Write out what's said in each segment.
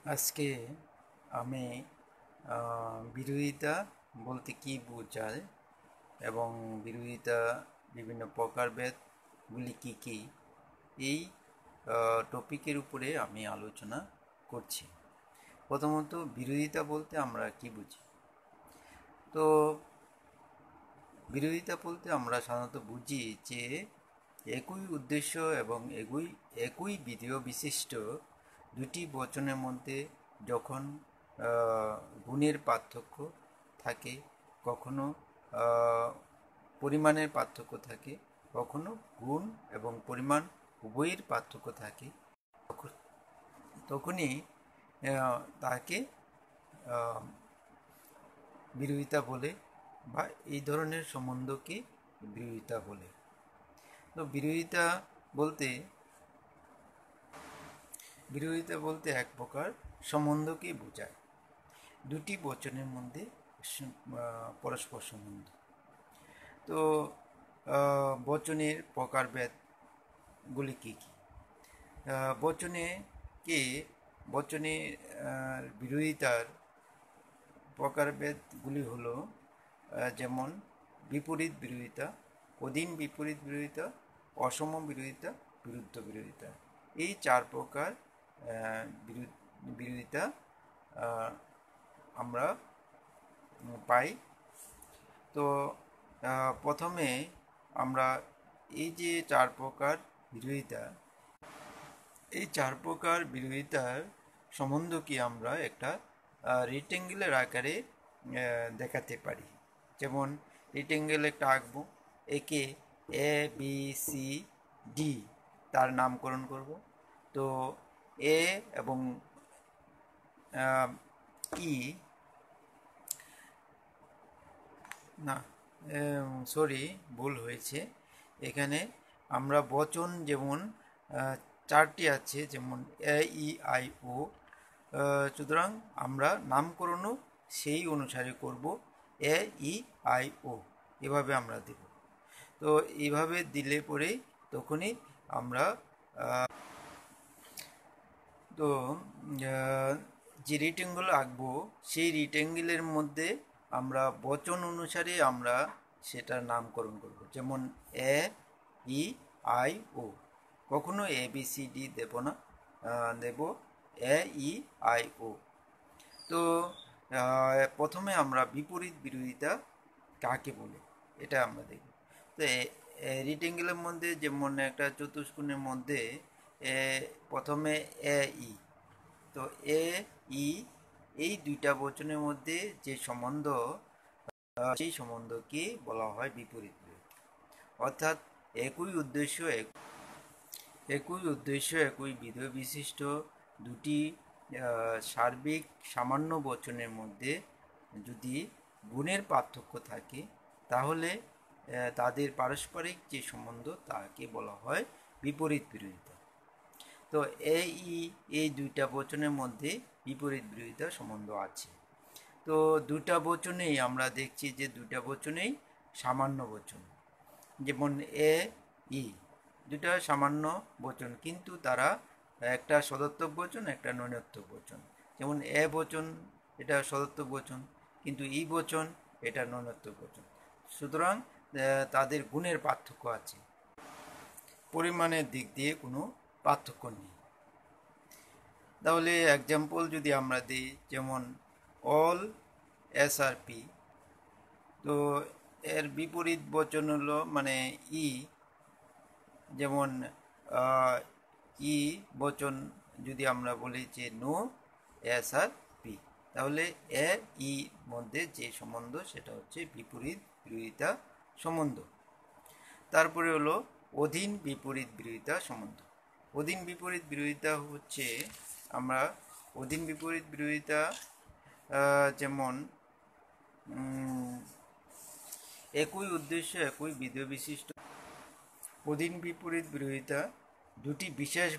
আজকে আমি বিরোধিতা বলতে কী বোঝায় এবং বিরোধিতা বিভিন্ন প্রকারভেদগুলি কী কী এই টপিকের উপরে আমি আলোচনা করছি। প্রথমত বিরোধিতা বলতে আমরা কি বুঝি? তো বিরোধিতা বলতে আমরা সাধারণত বুঝি যে একই উদ্দেশ্য এবং একই বিধেয় বিশিষ্ট দুটি বচনের মধ্যে যখন গুণের পার্থক্য থাকে, কখনো পরিমাণের পার্থক্য থাকে, কখনো গুণ এবং পরিমাণ উভয়ের পার্থক্য থাকে, তখনই তাকে বিরোধিতা বলে বা এই ধরনের সম্বন্ধকে বিরোধিতা বলে। তো বিরোধিতা বলতে এক প্রকার সম্বন্ধকে বোঝায়, দুটি বচনের মধ্যে পরস্পর সম্বন্ধ। তো বচনের প্রকারভেদগুলি কী কী? বচনের বিরোধিতার প্রকারভেদগুলি হলো যেমন বিপরীত বিরোধিতা, অধীন বিপরীত বিরোধিতা, অসম বিরোধিতা, বিরুদ্ধ বিরোধিতা। এই চার প্রকার বিরোধিতা আমরা পাই। তো প্রথমে আমরা এই যে চার প্রকার বিরোধিতা, এই চার প্রকার বিরোধিতার সম্বন্ধকে আমরা একটা রেক্ট্যাঙ্গেলের আকারে দেখাতে পারি। যেমন রেক্ট্যাঙ্গেল একটা আঁকবো, একে এ বি সি ডি তার নামকরণ করব। তো এ এবং ই না সরি ভুল হয়েছে, এখানে আমরা বচন যেমন চারটি আছে, যেমন এ ই আই ও, সুতরাং আমরা নামকরণও সেই অনুসারে করব, এ ই আই ও এভাবে আমরা দেব। তো এইভাবে দিলে পরেই তখনই আমরা তো যে রেক্ট্যাঙ্গেল আঁকবো সেই রেক্ট্যাঙ্গেলের মধ্যে আমরা বচন অনুসারে আমরা সেটার নামকরণ করব। যেমন এ ই আই ও, কখনো এ বি সি ডি দেব না, দেব এ ই আই ও। তো প্রথমে আমরা বিপরীত বিরোধিতা কাকে বলে এটা আমরা দেখব। তো রেক্ট্যাঙ্গেলের মধ্যে যেমন একটা চতুষ্কোণের মধ্যে প্রথমে এ ই, তো এ ই এই দুইটা বচনের মধ্যে যে সম্বন্ধ, সেই সম্বন্ধকে বলা হয় বিপরীত বিরোধিতা। অর্থাৎ একই উদ্দেশ্য একই বিধেয় বিশিষ্ট দুটি সার্বিক সামান্য বচনের মধ্যে যদি গুণের পার্থক্য থাকে, তাহলে তাদের পারস্পরিক যে সম্বন্ধ তাকে বলা হয় বিপরীত বিরোধিতা। তো এই দুইটা বচনের মধ্যে বিপরীত বিরোধিতা সম্বন্ধ আছে। তো দুটা বচনেই আমরা দেখছি যে দুটা বচনেই সামান্য বচন, যেমন এ ই দুটা সামান্য বচন, কিন্তু তারা একটা সদর্থক বচন, একটা নৈর্থক বচন। যেমন এ বচন এটা সদর্থক বচন, কিন্তু ই বচন এটা নৈর্থক বচন। সুতরাং তাদের গুণের পার্থক্য আছে, পরিমাণের দিক দিয়ে কোনো পার্থক্য নেই। তাহলে এক্সাম্পল যদি আমরা দিই, যেমন অল এস আর পি, তো এর বিপরীত বচন হলো মানে ই, যেমন ই বচন যদি আমরা বলি যে নো এস আর পি, তাহলে এ ই মধ্যে যে সম্বন্ধ সেটা হচ্ছে বিপরীত বিরোধিতা সম্বন্ধ। তারপরে হলো অধীন বিপরীত বিরোধিতা সম্বন্ধ। অধীন বিপরীত বিরোধিতা হচ্ছে আমরা অধীন বিপরীত বিরোধিতা যেমন একই উদ্দেশ্য একই বিধেয় বিশিষ্ট। অধীন বিপরীত বিরোধিতা দুটি বিশেষ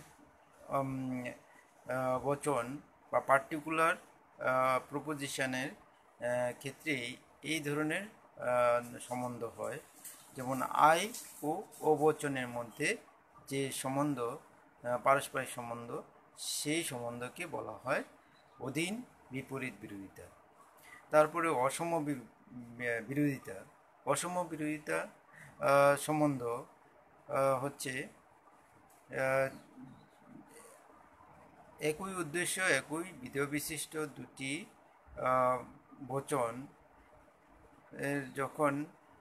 বচন বা পার্টিকুলার প্রপোজিশনের ক্ষেত্রে এই ধরনের সম্বন্ধ হয়। যেমন আই ও অবচনের মধ্যে যে সম্বন্ধ, পারস্পরিক সম্বন্ধ, সেই সম্বন্ধকে বলা হয় অধীন বিপরীত বিরোধিতা। তারপরে অসম বিরোধিতা। অসম বিরোধিতা সম্বন্ধ হচ্ছে একই উদ্দেশ্য একই বিধেয় বিশিষ্ট দুটি বচন যখন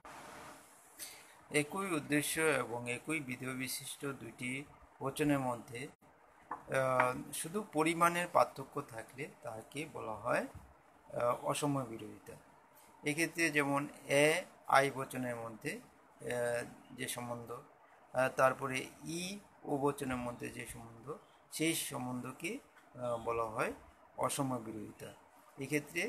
একই উদ্দেশ্য এবং একই বিধেয় বিশিষ্ট দুটি বচনের মধ্যে শুধু পরিমাণের পার্থক্য থাকলে তাকে বলা হয় অসম বিরোধিতা। এক্ষেত্রে যেমন এ আই বচনের মধ্যে যে সম্বন্ধ, তারপরে ই ও বচনের মধ্যে যে সম্বন্ধ, সেই সম্বন্ধকে বলা হয় অসম বিরোধিতা। এক্ষেত্রে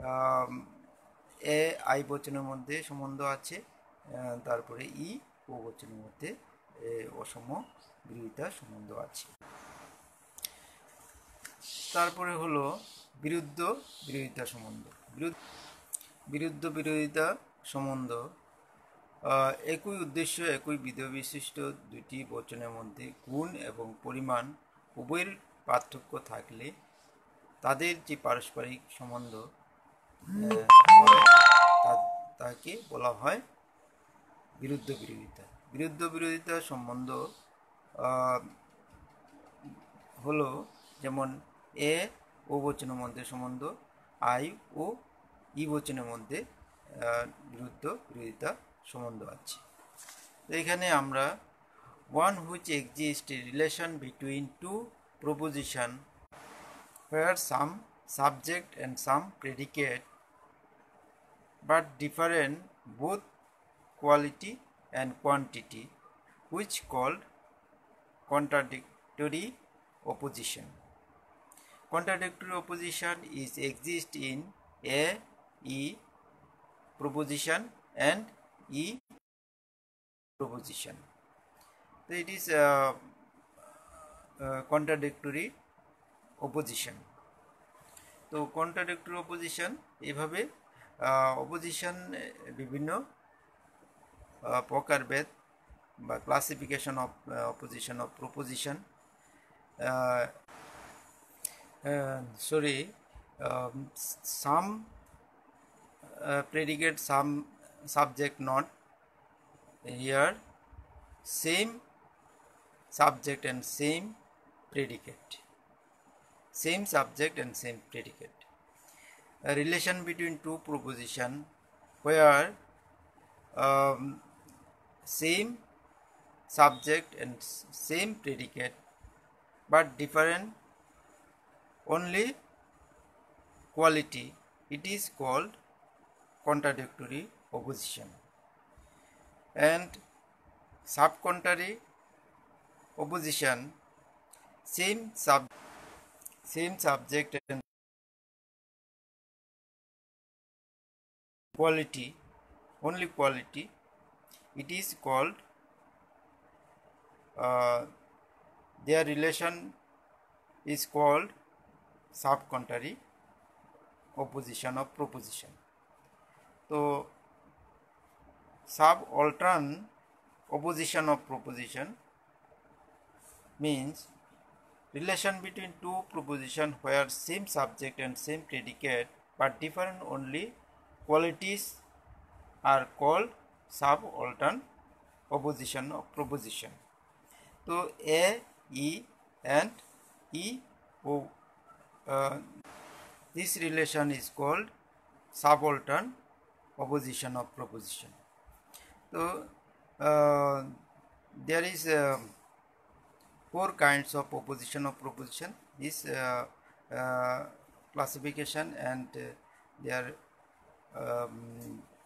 এ আই বচনের মধ্যে সম্বন্ধ আছে, তারপরে ই ও বচনের মধ্যে অসম বিরোধিতা সম্বন্ধ আছে। তারপরে হলো বিরুদ্ধ বিরোধিতা সম্বন্ধ। বিরুদ্ধ বিরোধিতা সম্বন্ধ একই উদ্দেশ্য একই বিধেয় বিশিষ্ট দুটি বচনের মধ্যে গুণ এবং পরিমাণ উভয়ের পার্থক্য থাকলে তাদের যে পারস্পরিক সম্বন্ধ তাকে বলা হয় বিরুদ্ধ বিরোধিতা। বিরুদ্ধ বিরোধিতা সম্বন্ধ হলো যেমন এ ও বচনের মধ্যে সম্বন্ধ, আই ও ই বচনের মধ্যে বিরুদ্ধ বিরোধিতা সম্বন্ধ আছে। তো এখানে আমরা one which exists a relation between two proposition where some subject and some predicate but different both quality and quantity, which called contradictory opposition. Contradictory opposition is exist in A, E proposition and E proposition. So it is contradictory opposition. তো contradictory opposition এইভাবে opposition বিভিন্ন প্রকারভেদ বা classification of opposition of proposition, some predicate, some subject not. Here same subject and same predicate, same subject and same predicate. A relation between two proposition where same subject and same predicate but different only quality, it is called contradictory opposition. And subcontrary opposition, same subject and quality, only quality, it is called their relation is called subcontrary opposition of proposition. So subaltern opposition of proposition means relation between two proposition where same subject and same predicate but different only qualities are called subaltern opposition of proposition. So A, E and E O, this relation is called subaltern opposition of proposition. So there is four kinds of opposition of proposition. This classification and their